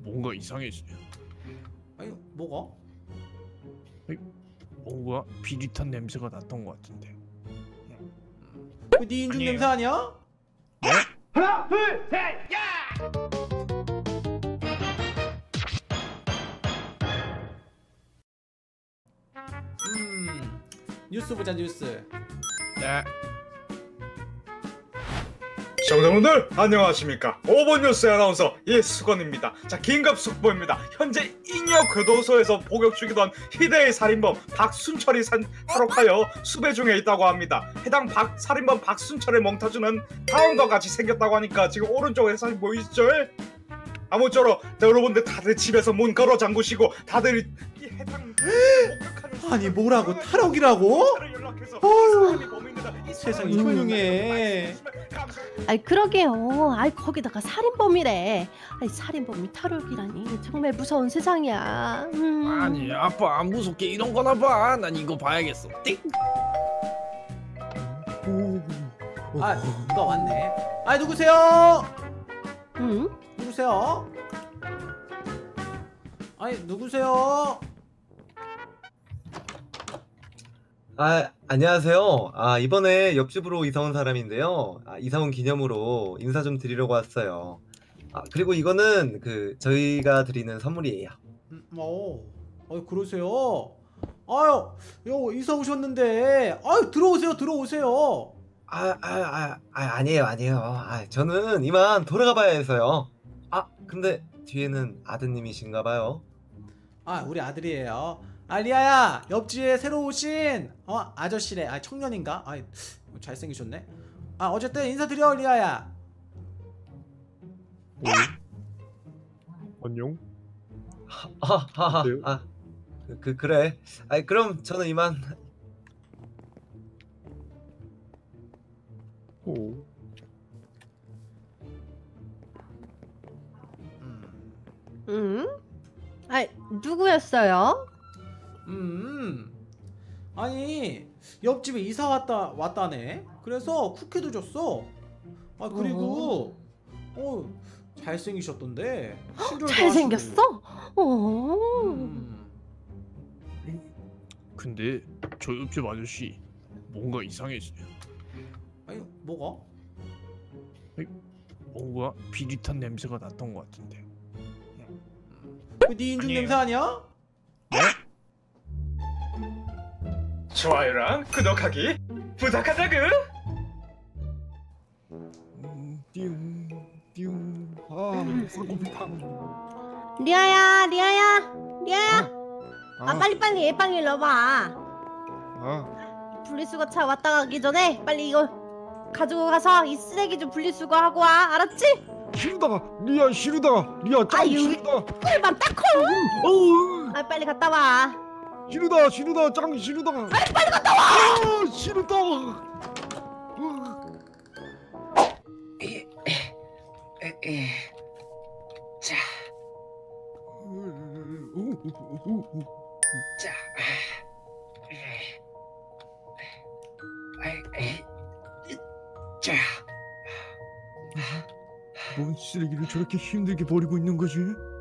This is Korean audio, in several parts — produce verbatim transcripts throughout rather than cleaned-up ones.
뭔가 이상해지네. 아니 뭐가? 아니, 뭔가 비릿한 냄새가 났던 것 같은데. 그 네 인중 아니에요. 냄새 아니야? 네? 하나, 둘, 셋, 야! 음 뉴스 보자 뉴스. 네. 시청자분들 안녕하십니까. 오 번 뉴스 아나운서 이수건입니다. 자, 긴급 속보입니다. 현재 잉여 교도소에서 복역 중이던 희대의 살인범 박순철이 산, 탈옥하여 수배 중에 있다고 합니다. 해당 박, 살인범 박순철의 몽타주는 다음과 같이 생겼다고 하니까 지금 오른쪽에 사진 보이시죠? 아무쪼록 여러분들 다들 집에서 문 걸어 잠그시고 다들 이 해당 복역하는 아니 뭐라고 탈옥이라고? 어휴, 세상이 흉흉해. 아이 그러게요. 아이 거기다가 살인범이래. 아이 살인범이 탈옥이라니 정말 무서운 세상이야. 음. 아니 아빠 안 무섭게 이런 거나 봐. 난 이거 봐야겠어. 띡. 아 누가 왔네. 아 누구세요? 응? 누구세요? 아니 누구세요? 아, 안녕하세요. 아, 이번에 옆집으로 이사 온 사람인데요. 아, 이사 온 기념으로 인사 좀 드리려고 왔어요. 아, 그리고 이거는 그 저희가 드리는 선물이에요. 음, 어, 어 그러세요? 아유, 요 이사 오셨는데, 아유 들어오세요, 들어오세요. 아, 아, 아, 아, 아니에요, 아니에요. 아, 저는 이만 돌아가 봐야 해서요. 아, 근데 뒤에는 아드님이신가 봐요. 아, 우리 아들이에요. 아, 리아야, 옆집에 새로 오신 어 아저씨래. 아, 청년인가? 아, 잘생기셨네. 아, 어쨌든 인사드려, 리아야. 안녕. 아, 아, 어때요? 아, 그, 그 그래. 아, 그럼 저는 이만. 오. 음, 응? 아이 누구였어요? 음, 아니 옆집에 이사 왔다 왔다네. 그래서 쿠키도 줬어. 아, 그리고 어 잘생기셨던데. 친절도 잘생겼어? 어. 하시고. 음. 근데 저 옆집 아저씨 뭔가 이상해지네. 아니 뭐가? 뭔가 비릿한 냄새가 났던 것 같은데. 그 네 인중 아니에요. 냄새 아니야? 네? 좋아요랑 구독하기 부탁하자구. 음, 띵, 띵. 아, 배고프다. 리아야, 리아야, 리아야. 아, 아 빨리 빨리 빨리 일로 와봐. 아, 분리수거차 왔다 가기 전에 빨리 이거 가지고 가서 이 쓰레기 좀 분리수거하고 와. 알았지? 싫다. 리아 싫다. 리아 짱 아유. 싫다. 꿀밤 딱콜. 어우, 아 빨리 갔다 와. 싫다. 싫다. 짱 싫다. 빨리 빨리 갔다 와. 아, 싫다. 자, 자, 자. 뭔 쓰레기를 저렇게 힘들게 버리고 있는 거지?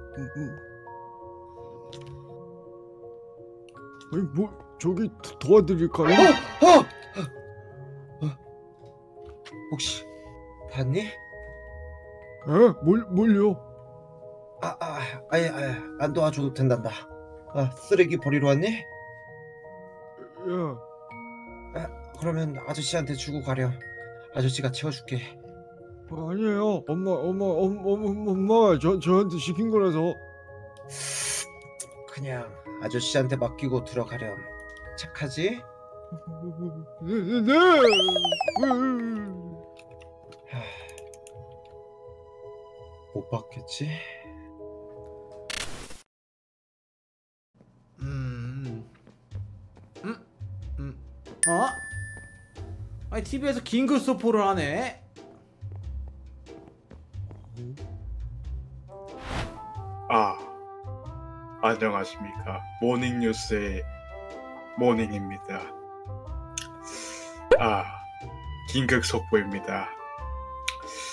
아니 뭐 저기 도- 도와드릴까요? 어, 어, 어. 혹시 봤니? 에? 뭘 뭘요? 아, 아, 아예, 아예, 안 도와줘도 된단다. 아, 쓰레기 버리러 왔니? 야, 아, 그러면 아저씨한테 주고 가렴. 아저씨가 채워줄게. 아니에요. 엄마, 엄마, 엄마, 엄마, 엄마가 저 저한테 시킨 거라서. 그냥 아저씨한테 맡기고 들어가렴. 착하지? 네, 네, 네. 하... 못 받겠지? 음. 음. 음. 어? 아니 티비에서 긴급 소포를 하네. 아, 안녕하십니까. 모닝뉴스의 모닝입니다. 아, 긴급 속보입니다.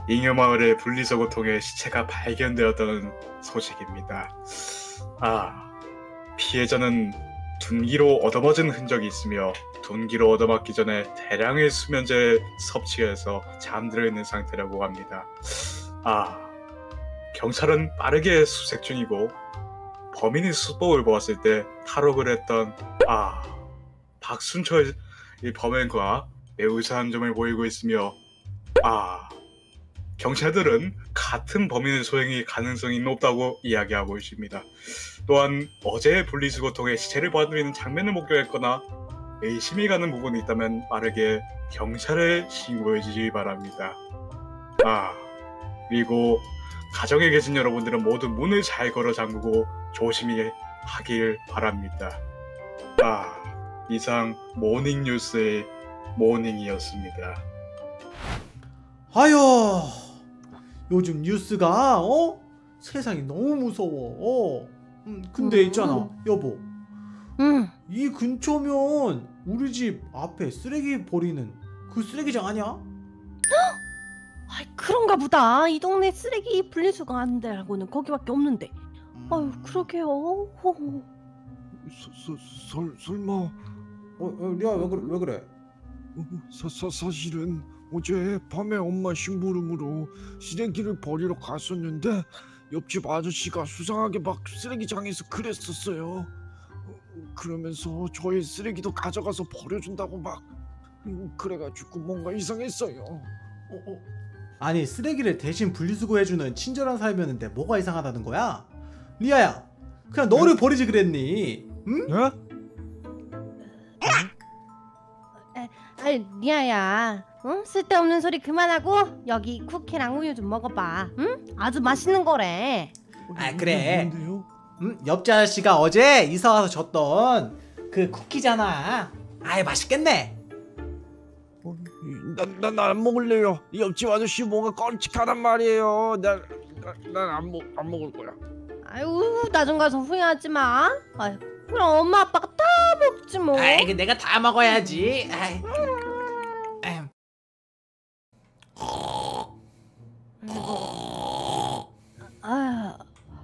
잉여마을의 분리수거 통에 시체가 발견되었다는 소식입니다. 아, 피해자는 둔기로 얻어맞은 흔적이 있으며 둔기로 얻어맞기 전에 대량의 수면제를 섭취해서 잠들어 있는 상태라고 합니다. 아, 경찰은 빠르게 수색 중이고 범인의 수법을 보았을 때 탈옥을 했던 아 박순철 이 범인과 매우 유사한 점을 보이고 있으며 아 경찰들은 같은 범인의 소행이 가능성이 높다고 이야기하고 있습니다. 또한 어제 분리수거통에 시체를 버리는 장면을 목격했거나 의심이 가는 부분이 있다면 빠르게 경찰에 신고해 주시기 바랍니다. 아 그리고 가정에 계신 여러분들은 모두 문을 잘 걸어 잠그고 조심히 하길 바랍니다. 아 이상 모닝뉴스의 모닝이었습니다. 아유, 요즘 뉴스가 어? 세상이 너무 무서워. 어. 음, 근데 있잖아, 여보. 응. 이 근처면 우리 집 앞에 쓰레기 버리는 그 쓰레기장 아니야? 아이 그런가 보다. 이 동네 쓰레기 분리수거 하는 데라고는 거기밖에 없는데. 아유 그러게요. 호호. 서, 서, 설, 설마 어, 어 리아 왜 그래? 왜 그래? 어, 사, 사, 사실은 어제 밤에 엄마 심부름으로 쓰레기를 버리러 갔었는데 옆집 아저씨가 수상하게 막 쓰레기장에서 그랬었어요. 어, 그러면서 저의 쓰레기도 가져가서 버려준다고 막 음, 그래가지고 뭔가 이상했어요. 어, 어. 아니 쓰레기를 대신 분리수거해주는 친절한 사람이었는데 뭐가 이상하다는 거야? 리아야, 그냥 너를 버리지 그랬니? 응? 네? 아이 리아야, 응? 쓸데없는 소리 그만하고 여기 쿠키랑 우유 좀 먹어봐. 응? 아주 맛있는 거래. 아, 이게 그래. 뭔데요? 응? 옆집 아저씨가 어제 이사 와서 줬던 그 쿠키잖아. 아이 맛있겠네. 난난 안 먹을래요. 이 옆집 아저씨 뭔가 껄찍하단 말이에요. 난난안 먹 안 먹을 거야. 아유 나중 가서 후회하지 마. 아유 그럼 엄마 아빠가 다 먹지 뭐. 아이 그 내가 다 먹어야지. 아이. 아이. 아,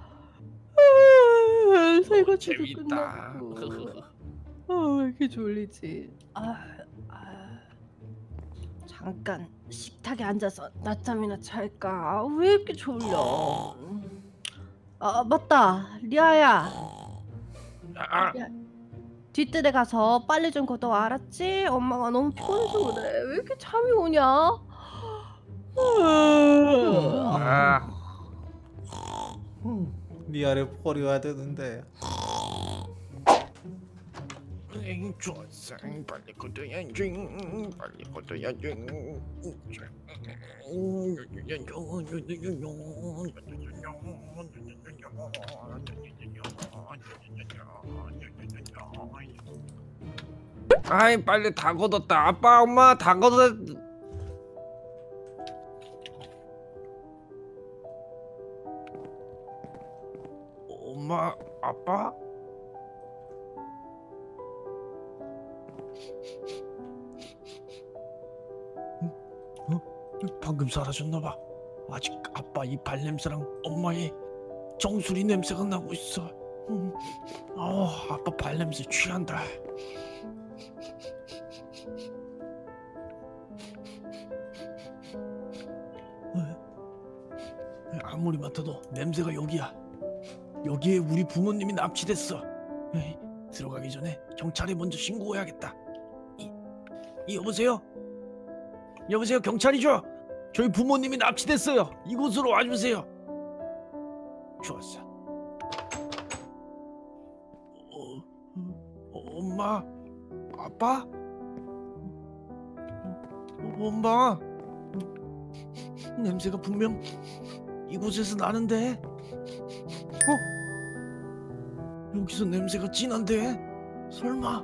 설거지도 끝났고. 아, 왜 이렇게 졸리지? 아, 아, 잠깐 식탁에 앉아서 낮잠이나 잘까? 아, 왜 이렇게 졸려? 아 맞다, 리아야. 야, 뒷뜰에 가서 빨리 좀 걷어와, 알았지? 엄마가 너무 피곤해서 그래. 왜 이렇게 잠이 오냐? 아. 음, 리아를 버려야 되는데. 좋았어. 빨리 걷어야지. 빨리 걷어야지. 아이 빨리 다 걷었다. 아빠 엄마 다 걷었. 엄마 아빠? 어? 방금 사라졌나봐. 아직 아빠 이 발냄새랑 엄마의 정수리 냄새가 나고 있어. 음. 어, 아빠 발냄새 취한다. 어? 아무리 맡아도 냄새가 여기야. 여기에 우리 부모님이 납치됐어. 에이, 들어가기 전에 경찰에 먼저 신고해야겠다. 이, 이 여보세요? 여보세요, 경찰이죠? 저희 부모님이 납치됐어요. 이곳으로 와주세요. 좋았어. 어, 어, 엄마, 아빠, 어, 엄마. 냄새가 분명 이곳에서 나는데. 어? 여기서 냄새가 진한데? 설마?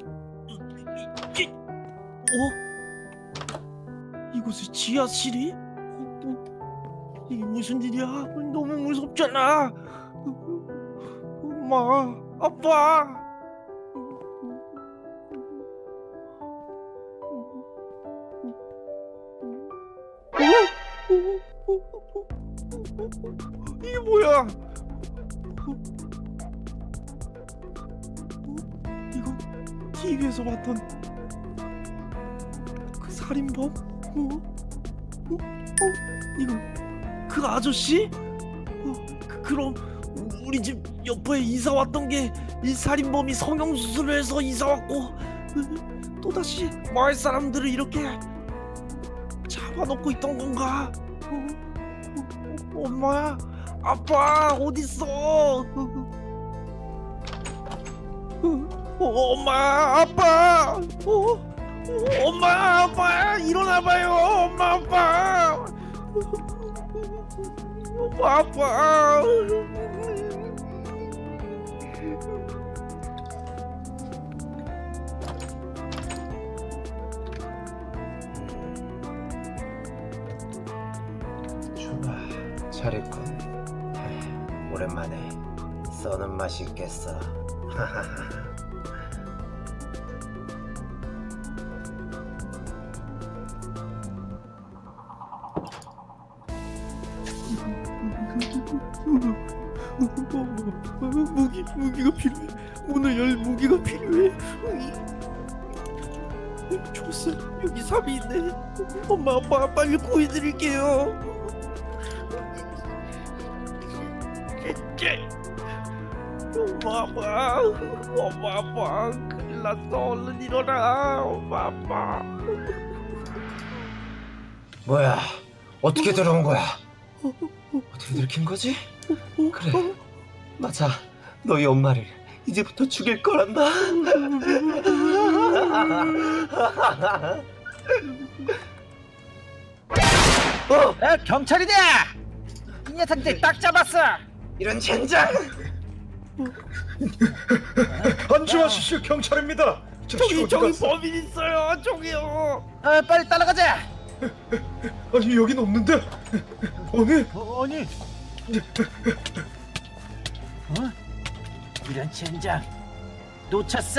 어? 이곳에 지하실이? 어? 이게 무슨 일이야? 너무 무섭잖아. 엄마, 아빠. 어? 어? 이거 티비에서 봤던 그 살인범? 어? 어? 어? 이거 그 아저씨? 어, 그, 그럼 우리 집 옆에 이사 왔던 게 이 살인범이 성형수술을 해서 이사 왔고 또다시 마을 사람들을 이렇게 잡아놓고 있던 건가? 어? 어, 엄마야, 아빠 어딨어? 어, 엄마, 아빠, 어, 어, 엄마, 아빠 일어나봐요, 엄마, 아빠, 엄마, 아빠. 좋아, 잘했군. 에휴, 오랜만에 써는 맛이 있겠어. 하하하. 무기, 무기가 필요해. 문을 열 무기가 필요해. 좋았어. 여기 삽이 있네. 엄마, 아빠 빨리 구해드릴게요. 엄마, 아빠, 엄마, 아빠, 큰일 났어. 얼른 일어나. 엄마, 아빠. 뭐야? 어떻게 들어온 거야? 어떻게 들킨 거지? 그래, 맞아. 너희 엄마를 이제부터 죽일 거란다. 어, 아, 경찰이다! 이 녀석들 딱 잡았어! 이런 젠장! 안심하십시오, 경찰입니다. 저기, 저기 범인 있어요. 저기요. 아, 빨리 따라가자! 아니 여긴 없는데. 아니 어, 아니... 어? 이런 젠장! 놓쳤어!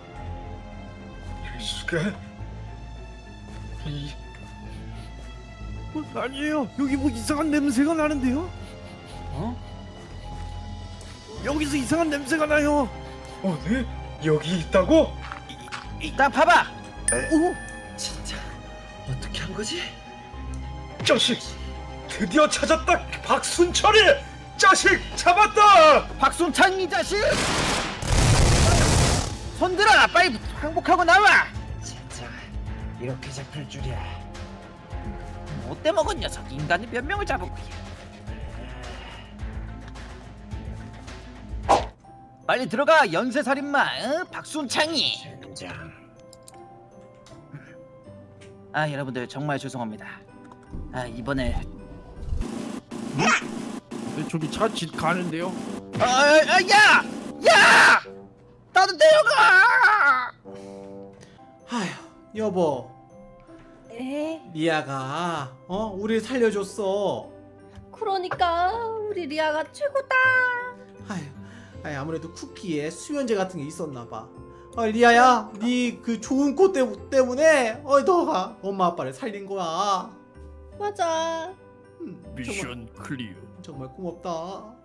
수게 이 어, 아니에요. 여기 뭐 이상한 냄새가 나는데요? 어? 여기서 이상한 냄새가 나요. 어디 여기 있다고? 딱 봐봐! 어? 진짜 어떻게 한 거지? 자식 드디어 찾았다. 박순철이 자식 잡았다. 박순찬 이 자식! 손들어! 빨리 항복하고 나와! 진짜 이렇게 잡힐 줄이야. 못돼 먹은 녀석 인간이 몇 명을 잡은 거야? 빨리 들어가 연쇄살인마 어? 박순창이. 젠장. 아 여러분들 정말 죄송합니다. 아 이번에 네, 저기 차 집 가는데요. 아야! 야! 나도 내려가! 아휴, 여보, 에? 리아가 어 우리를 살려줬어. 그러니까 우리 리아가 최고다. 아휴, 아이, 아무래도 쿠키에 수면제 같은 게 있었나 봐. 아, 리아야, 네 그 좋은 꽃 때- 때문에 어 너가 엄마 아빠를 살린 거야. 맞아. 음, 미션 클리어. 정말, 정말 고맙다.